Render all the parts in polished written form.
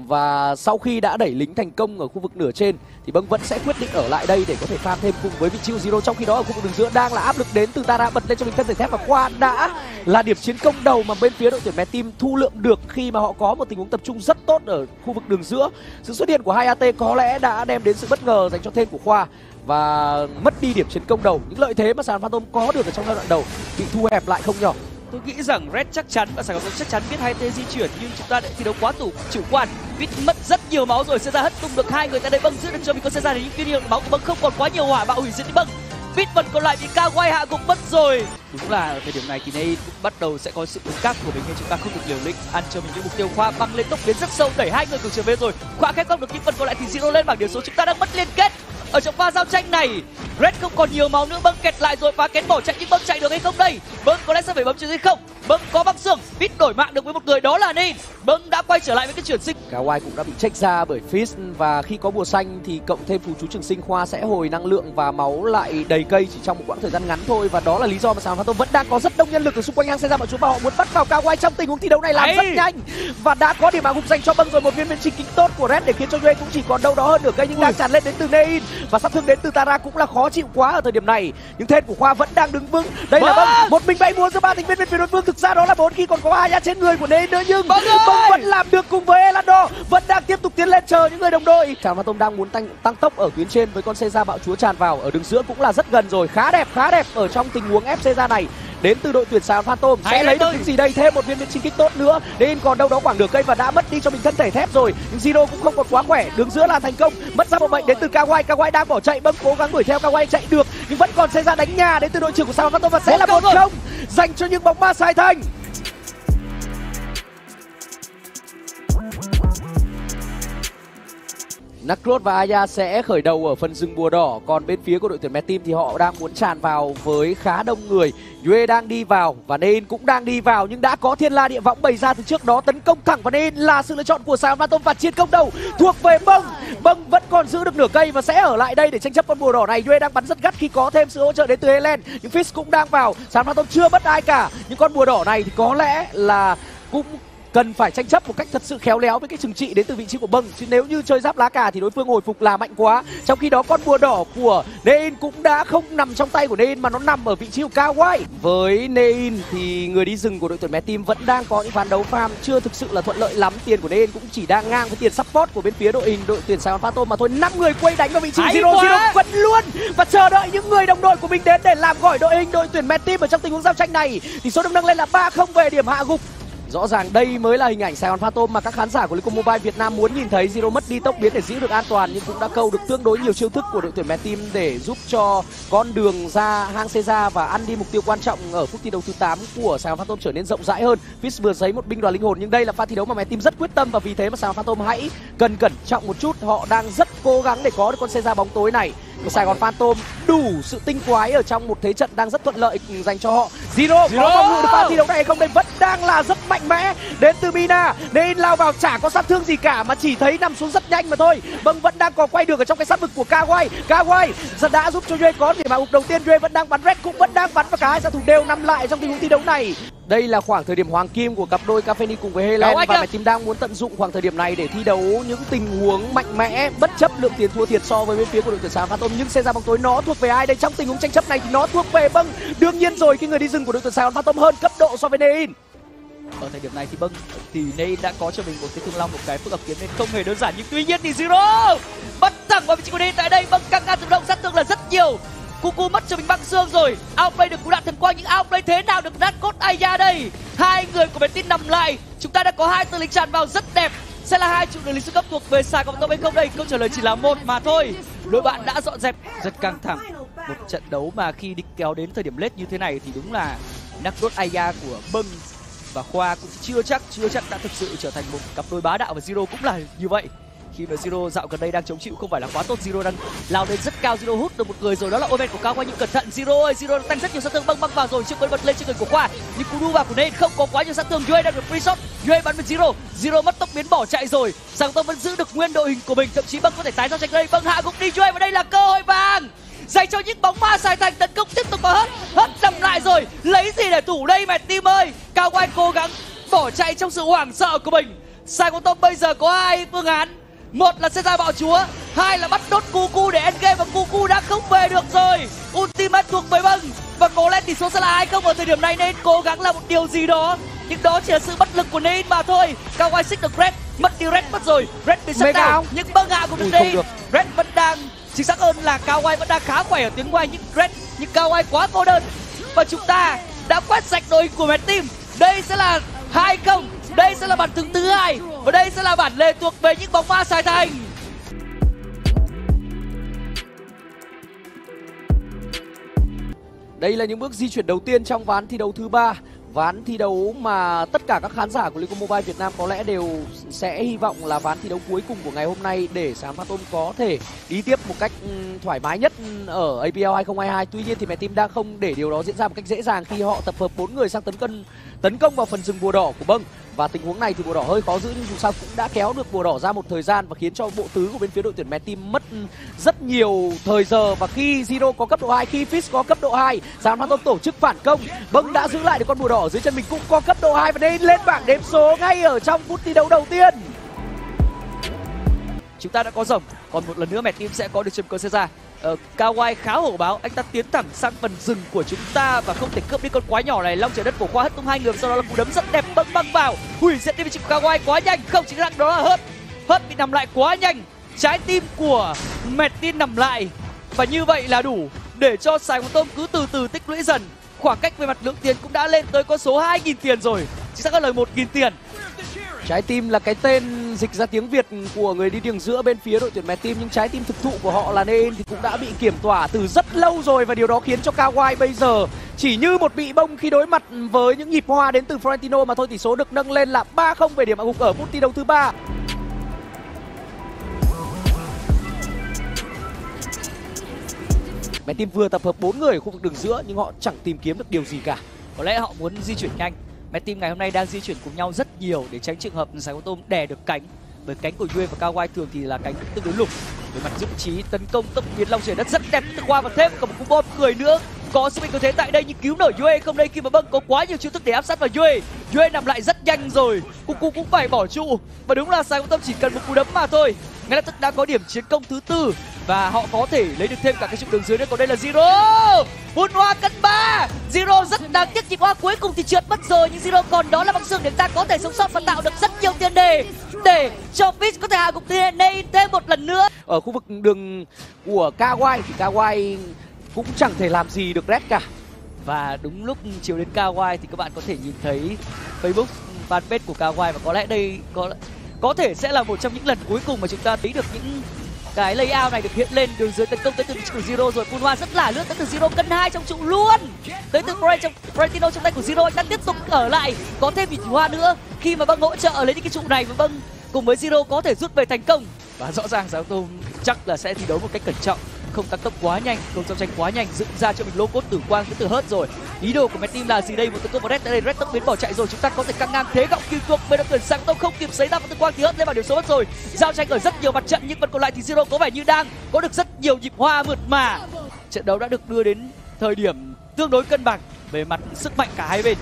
Và sau khi đã đẩy lính thành công ở khu vực nửa trên thì Bâng vẫn sẽ quyết định ở lại đây để có thể farm thêm cùng với vị trí của Zero. Trong khi đó ở khu vực đường giữa đang là áp lực đến từ Tara bật lên cho mình thân thể thép, và qua đã là điểm chiến công đầu mà bên phía đội tuyển Mad Team thu lượm được khi mà họ có một tình huống tập trung rất tốt ở khu vực đường giữa. Sự xuất hiện của hai AT có lẽ đã đem đến sự bất ngờ dành cho tên của Khoa và mất đi điểm chiến công đầu. Những lợi thế mà Sài Gòn Phantom có được ở trong giai đoạn đầu bị thu hẹp lại không nhỏ. Tôi nghĩ rằng Red chắc chắn và Sài Gòn chắc chắn biết hai tên di chuyển, nhưng chúng ta đã thi đấu quá chủ quan. Vít mất rất nhiều máu rồi, Seza hất tung được hai người tại đây. Bâng giữ được cho mình con Seza, những viên máu của Bâng không còn quá nhiều, hỏa bạo hủy diệt đi Bâng. Vít vẫn còn lại bị Kawhi hạ gục mất rồi. Đúng là ở thời điểm này thì Nay cũng bắt đầu sẽ có sự cứng cáp của mình, nhưng chúng ta không được liều lĩnh ăn cho mình những mục tiêu. Khoa băng lên tốc biến rất sâu, đẩy hai người cùng trở về rồi. Khoa khép không được, nhưng phần còn lại thì Zero lên bảng điểm số. Chúng ta đang mất liên kết ở trong pha giao tranh này. Red không còn nhiều máu nữa, Bâng kẹt lại rồi, phá kén bỏ chạy, nhưng Bâng chạy được hay không đây? Bâng có lẽ sẽ phải bấm chuyển hay không? Bâng có băng xương, Vít đổi mạng được với một người, đó là Nên. Bâng đã quay trở lại với cái chuyển sinh. Kawhi cũng đã bị check ra bởi Fizz, và khi có bùa xanh thì cộng thêm phù chú trường sinh, Khoa sẽ hồi năng lượng và máu lại đầy cây chỉ trong một quãng thời gian ngắn thôi. Và đó là lý do mà Sài Gòn Phantom vẫn đang có rất đông nhân lực ở xung quanh hang Seza bọn chúng, và họ muốn bắt vào Kawhi trong tình huống thi đấu này làm rất nhanh. Và đã có điểm hạ gục dành cho Bâng rồi, một viên chính kính tốt của Red để khiến cho Yue cũng chỉ còn đâu đó hơn nửa cây, nhưng đang tràn lên đến từ Nein và sát thương đến từ Tara cũng là khó chịu quá ở thời điểm này. Nhưng tên của Khoa vẫn đang đứng vững. Đây là Bâng, một mình bay múa giữa ba thành viên bên phía đối phương. Thực ra đó là 4 khi còn có Aya trên người của Nein nữa, nhưng Bâng vẫn làm được cùng với Elando, vẫn đang tiếp tục tiến lên chờ những người đồng đội. Sài Gòn Phantom đang muốn tăng tốc ở tuyến trên với con Seza bạo chúa tràn vào. Ở đường giữa cũng là rất gần rồi, khá đẹp ở trong tình huống ép Seza này. Đến từ đội tuyển Sài Gòn Phantom sẽ lấy được những gì đây? Thêm một viên chính kích tốt nữa. Nên còn đâu đó khoảng nửa cây và đã mất đi cho mình thân thể thép rồi. Nhưng Zero cũng không còn quá khỏe. Đường giữa là thành công. Mất ra một mệnh đến từ Kawhi. Kawhi đang bỏ chạy, Bâng cố gắng đuổi theo. Kawhi chạy được nhưng vẫn còn Seza đánh nhà đến từ đội trưởng của Sài Gòn Phantom, và sẽ là 1-0 dành cho những bóng ma Sài Thành. Nacros và Aya sẽ khởi đầu ở phần rừng bùa đỏ, còn bên phía của đội tuyển Mad Team thì họ đang muốn tràn vào với khá đông người. Yue đang đi vào và Nein cũng đang đi vào, nhưng đã có Thiên La Địa Võng bày ra từ trước đó, tấn công thẳng vào Nein là sự lựa chọn của Sài Gòn Phantom, và chiến công đầu thuộc về Bâng. Bâng vẫn còn giữ được nửa cây và sẽ ở lại đây để tranh chấp con bùa đỏ này. Yue đang bắn rất gắt khi có thêm sự hỗ trợ đến từ Helen, nhưng Fizz cũng đang vào. Sài Gòn Phantom chưa mất ai cả, nhưng con bùa đỏ này thì có lẽ là cũng cần phải tranh chấp một cách thật sự khéo léo với cái trừng trị đến từ vị trí của Bâng, chứ nếu như chơi giáp lá cà thì đối phương hồi phục là mạnh quá. Trong khi đó con bùa đỏ của Nein cũng đã không nằm trong tay của Nein mà nó nằm ở vị trí của Kawhi. Với Nein thì người đi rừng của đội tuyển Mad Team vẫn đang có những ván đấu farm chưa thực sự là thuận lợi lắm. Tiền của Nein cũng chỉ đang ngang với tiền support của bên phía đội hình đội tuyển Sài Gòn Phantom mà thôi. 5 người quay đánh vào vị trí Zero vẫn luôn và chờ đợi những người đồng đội của mình đến để làm gọi đội hình đội tuyển Mad Team ở trong tình huống giao tranh này. Tỷ số được nâng lên là 3-0 về điểm hạ gục. Rõ ràng đây mới là hình ảnh Sài Gòn Phantom mà các khán giả của Licom Mobile Việt Nam muốn nhìn thấy. Zero mất đi tốc biến để giữ được an toàn, nhưng cũng đã câu được tương đối nhiều chiêu thức của đội tuyển Mad Team để giúp cho con đường ra hang Seza và ăn đi mục tiêu quan trọng ở phút thi đấu thứ 8 của Sài Gòn Phantom trở nên rộng rãi hơn. Fizz vừa giấy một binh đoàn linh hồn, nhưng đây là pha thi đấu mà Mad Team rất quyết tâm, và vì thế mà Sài Gòn Phantom hãy cần cẩn trọng một chút. Họ đang rất cố gắng để có được con Seza bóng tối này. Sài Gòn Phantom đủ sự tinh quái ở trong một thế trận đang rất thuận lợi dành cho họ. Zero có phòng ngự được pha thi đấu này hay không? Đây vẫn đang là rất mạnh mẽ đến từ Mina. Nên lao vào chả có sát thương gì cả mà chỉ thấy nằm xuống rất nhanh mà thôi. Bâng vẫn đang còn quay được ở trong cái sát vực của Kawhi. Kawhi đã giúp cho Yue có điểm hạ gục đầu tiên. Yue vẫn đang bắn, Red cũng vẫn đang bắn, và cả hai xạ thủ đều nằm lại trong tình huống thi đấu này. Đây là khoảng thời điểm hoàng kim của cặp đôi Cafeni cùng với Helen, và Mad Team đang muốn tận dụng khoảng thời điểm này để thi đấu những tình huống mạnh mẽ bất chấp lượng tiền thua thiệt so với bên phía của đội tuyển Sài Gòn Phantom. Nhưng xe ra bóng tối nó thuộc về ai đây? Trong tình huống tranh chấp này thì nó thuộc về Bâng. Đương nhiên rồi, cái người đi rừng của đội tuyển Sài Gòn Phantom hơn cấp độ so với Nein. Ở thời điểm này thì Bâng thì Nein đã có cho mình một cái thương long, một cái phức hợp kiếm nên không hề đơn giản, nhưng tuy nhiên thì Zero bắt thẳng vào vị trí của Nein. Tại đây Bâng căng ngang tự động, sát thương là rất nhiều. Cuckoo mất cho mình băng xương rồi. Outplay được cú đạn thần quang, nhưng outplay thế nào được Nacros Aya đây? Hai người của Mad Team nằm lại. Chúng ta đã có 2 tướng lính tràn vào rất đẹp. Sẽ là 2 trụ đường lính siêu cấp thuộc về Sài Gòn Phantom hay không đây? Câu trả lời chỉ là 1 mà thôi. Đội bạn đã dọn dẹp rất căng thẳng. Một trận đấu mà khi đi kéo đến thời điểm late như thế này thì đúng là Nacros Aya của Bâng và Khoa cũng chưa chắc đã thực sự trở thành một cặp đôi bá đạo, và Zero cũng là như vậy. Khi mà Zero dạo gần đây đang chống chịu không phải là quá tốt, Zero đang lao lên rất cao. Zero hút được một người rồi, đó là Omen của Kawhi, nhưng cẩn thận Zero ơi, Zero đang tăng rất nhiều sát thương. Bâng vào rồi, chưa bật lên trên người của Khoa, nhưng cú đu vào của Nên không có quá nhiều sát thương. Yue đang được free shot, Yue bắn với Zero mất tốc biến bỏ chạy rồi. Sài Gòn vẫn giữ được nguyên đội hình của mình, thậm chí Bâng có thể tái giao tranh đây. Bâng hạ gục đi Yue, và đây là cơ hội vàng dành cho những bóng ma Sài Thành. Tấn công tiếp tục vào hất nằm lại rồi, lấy gì để thủ đây Mad Team ơi? Kawhi cố gắng bỏ chạy trong sự hoảng sợ của mình. Sài Gòn Tông bây giờ có hai phương án. Một là sẽ ra bạo chúa, hai là bắt đốt Cuckoo để endgame, và Cuckoo đã không về được rồi. Ultimate thuộc về Bâng và có lẽ tỷ số sẽ là 2-0 ở thời điểm này, nên cố gắng làm một điều gì đó, nhưng đó chỉ là sự bất lực của Nên mà thôi. Kawaii xích được Red, mất đi Red mất rồi, Red bị sắp đảo, nhưng Bâng hạ cũng được đi. Red vẫn đang, chính xác hơn là Kawaii vẫn đang khá khỏe ở tuyến ngoài, nhưng Kawaii quá cô đơn. Và chúng ta đã quét sạch đội hình của Mad Team. Đây sẽ là 2-0, đây sẽ là bản thắng thứ hai, và đây sẽ là bản lề thuộc về những bóng ma Sài Thành. Đây là những bước di chuyển đầu tiên trong ván thi đấu thứ 3. Ván thi đấu mà tất cả các khán giả của Liên quân Mobile Việt Nam có lẽ đều sẽ hy vọng là ván thi đấu cuối cùng của ngày hôm nay để Sài Gòn Phantom có thể đi tiếp một cách thoải mái nhất ở APL 2022. Tuy nhiên thì Mad Team đang không để điều đó diễn ra một cách dễ dàng khi họ tập hợp 4 người sang tấn công vào phần rừng bùa đỏ của Bâng. Và tình huống này thì bùa đỏ hơi khó giữ, nhưng dù sao cũng đã kéo được bùa đỏ ra một thời gian và khiến cho bộ tứ của bên phía đội tuyển Mad Team mất rất nhiều thời giờ. Và khi Zero có cấp độ 2, khi Fizz có cấp độ 2, Sài Gòn Phantom tổ chức phản công. Bâng đã giữ lại được con bùa đỏ ở dưới chân mình, cũng có cấp độ 2 và nên lên bảng đếm số ngay ở trong phút thi đấu đầu tiên. Chúng ta đã có rồng, còn một lần nữa Mad Team sẽ có được Trầm Caesar. Kawaii khá hổ báo, anh ta tiến thẳng sang phần rừng của chúng ta và không thể cướp đi con quái nhỏ này. Long trời đất cổ qua hất tung hai người, sau đó là cú đấm rất đẹp băng vào, hủy diệt đi vị trí của Kawaii quá nhanh. Không, chính xác đó là Hớt bị nằm lại quá nhanh. Trái tim của Mad Team nằm lại, và như vậy là đủ để cho Sài Gòn Tông cứ từ từ tích lũy dần. Khoảng cách về mặt lượng tiền cũng đã lên tới con số 2.000 tiền rồi, chính xác hơn là 1.000 tiền. Trái tim là cái tên dịch ra tiếng Việt của người đi đường giữa bên phía đội tuyển Mad Team, nhưng trái tim thực thụ của họ là Nên thì cũng đã bị kiểm tỏa từ rất lâu rồi, và điều đó khiến cho Kawaii bây giờ chỉ như một bị bông khi đối mặt với những nhịp hoa đến từ Florentino mà thôi. Tỷ số được nâng lên là 3-0 về điểm hạ gục ở phút thi đấu thứ 3. Mad Team vừa tập hợp 4 người ở khu vực đường giữa nhưng họ chẳng tìm kiếm được điều gì cả. Có lẽ họ muốn di chuyển nhanh. Mad Team ngày hôm nay đang di chuyển cùng nhau rất nhiều để tránh trường hợp Sài Gòn Tông đè được cánh, bởi cánh của Yue và Kawaii thường thì là cánh tương đối lủng. Về mặt dũng trí tấn công tốc biến Long trời đất rất đẹp từ qua, và thêm cả một cú bom cười nữa. Có sức mạnh có thế tại đây nhưng cứu nổi Yue không đây, khi mà Bâng có quá nhiều chiêu thức để áp sát vào Yue. Yue nằm lại rất nhanh rồi, Cuckoo cũng phải bỏ trụ, và đúng là Sài Gòn Tông chỉ cần một cú đấm mà thôi, ngay lập tức đã có điểm chiến công thứ 4 và họ có thể lấy được thêm cả cái trụ đường dưới nữa. Còn đây là Zero, Hun Hoa cân 3. Zero rất đáng tiếc, nhịp hoa cuối cùng thì trượt mất rồi, nhưng Zero còn đó là băng xương để ta có thể sống sót và tạo được rất nhiều tiền đề để cho Fizz có thể hạ gục Nên thêm một lần nữa. Ở khu vực đường của Kawaii thì Kawaii cũng chẳng thể làm gì được Red cả. Và đúng lúc chiều đến Kawaii thì các bạn có thể nhìn thấy Facebook fanpage của Kawaii, và có lẽ đây có thể sẽ là một trong những lần cuối cùng mà chúng ta thấy được những cái layout này được hiện lên. Đường dưới tấn công tới từ vị trí của Zero rồi, Hun Hoa rất là lướt tới từ Zero, cân 2 trong trụ luôn, tới từ Florentino trong tay của Zero. Anh ta tiếp tục ở lại, có thêm vị trí hoa nữa khi mà Bâng hỗ trợ lấy những cái trụ này, và Bâng cùng với Zero có thể rút về thành công. Và rõ ràng Sài Gòn Tông chắc là sẽ thi đấu một cách cẩn trọng, không tăng tốc quá nhanh, không giao tranh quá nhanh, dựng ra cho mình lô cốt tử quang từ Hớt rồi. Ý đồ của Mad Team là gì đây? Một tấn công vào Red, đây Red tốc biến bỏ chạy rồi, chúng ta có thể căng ngang thế gọng kim thuộc bên đội tuyển Sài Gòn Tông, không kịp xảy ra một tử quang thì Hớt lên vào điểm số mất rồi. Giao tranh ở rất nhiều mặt trận, nhưng phần còn lại thì Zero có vẻ như đang có được rất nhiều nhịp hoa mượt mà. Trận đấu đã được đưa đến thời điểm tương đối cân bằng về mặt sức mạnh cả hai bên,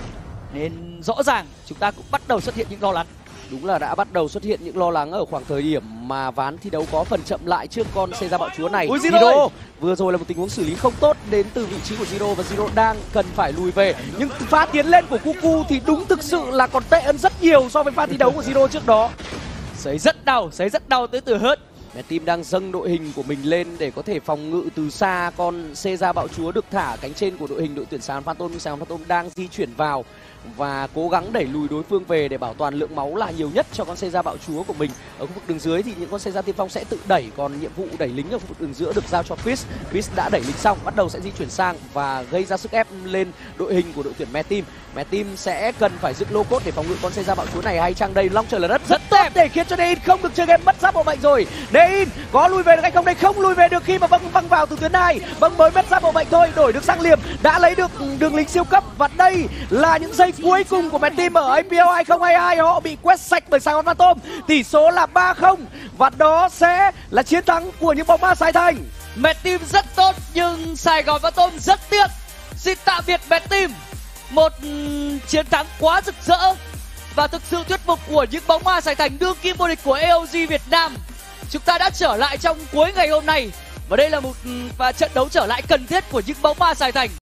nên rõ ràng chúng ta cũng bắt đầu xuất hiện những lo lắng. Đúng là đã bắt đầu xuất hiện những lo lắng ở khoảng thời điểm mà ván thi đấu có phần chậm lại trước con Seiza bạo chúa này. Ui, Zero vừa rồi là một tình huống xử lý không tốt đến từ vị trí của Zero, và Zero đang cần phải lùi về. Nhưng pha tiến lên của Cuckoo thì đúng thực sự là còn tệ hơn rất nhiều so với pha thi đấu của Zero trước đó. Sấy rất đau tới từ Hớt. Mad Team đang dâng đội hình của mình lên để có thể phòng ngự từ xa. Con Seiza bạo chúa được thả cánh trên của đội hình đội tuyển Sài Gòn Phantom, nhưng Sài Gòn Phantom đang di chuyển vào và cố gắng đẩy lùi đối phương về để bảo toàn lượng máu là nhiều nhất cho con Seiza bạo chúa của mình. Ở khu vực đường dưới thì những con Seiza tiên phong sẽ tự đẩy, còn nhiệm vụ đẩy lính ở khu vực đường giữa được giao cho Fizz. Fizz đã đẩy lính xong, bắt đầu sẽ di chuyển sang và gây ra sức ép lên đội hình của đội tuyển Mad Team. Mad Team sẽ cần phải dựng lô cốt để phòng ngự con Seiza bạo chúa này, hay chăng đây Long trời lở đất rất tốt để khiến cho Dein không được chơi game, mất giáp bộ mệnh rồi. Dein có lùi về được hay không? Đây không lùi về được khi mà Bâng vào từ tuyến 2. Bâng mới mất giáp bộ mệnh thôi, đổi được sang liềm, đã lấy được đường lính siêu cấp, và đây là những giây cuối cùng của Mad Team ở APL 2022. Họ bị quét sạch bởi Sài Gòn Phantom, tỷ số là 3-0 và đó sẽ là chiến thắng của những bóng ma Sài Thành. Mad Team rất tốt nhưng Sài Gòn Phantom rất tiếc. Xin tạm biệt Mad Team, một chiến thắng quá rực rỡ và thực sự thuyết phục của những bóng ma Sài Thành đương kim vô địch của AOG Việt Nam. Chúng ta đã trở lại trong cuối ngày hôm nay và đây là một trận đấu trở lại cần thiết của những bóng ma Sài Thành.